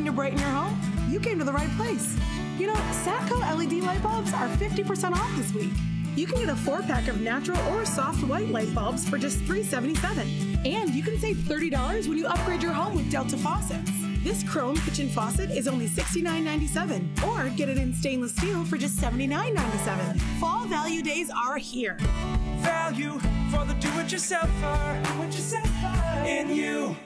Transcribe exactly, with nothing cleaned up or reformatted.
to brighten your home? You came to the right place. You know, Satco L E D light bulbs are fifty percent off this week. You can get a four-pack of natural or soft white light bulbs for just three seventy-seven. And you can save thirty dollars when you upgrade your home with Delta Faucets. This chrome kitchen faucet is only sixty-nine ninety-seven, or get it in stainless steel for just seventy-nine ninety-seven. Fall value days are here. Value for the do-it-yourselfer. Do-it-yourselfer in you.